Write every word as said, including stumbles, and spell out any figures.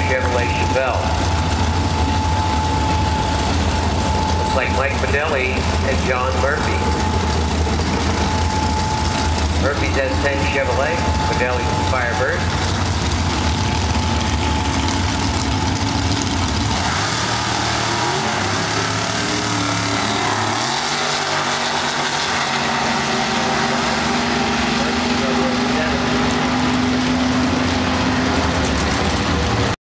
Chevrolet Chevelle. Looks like Mike Fidelli and John Murphy. Murphy's S ten Chevrolet, Fidelli's Firebird.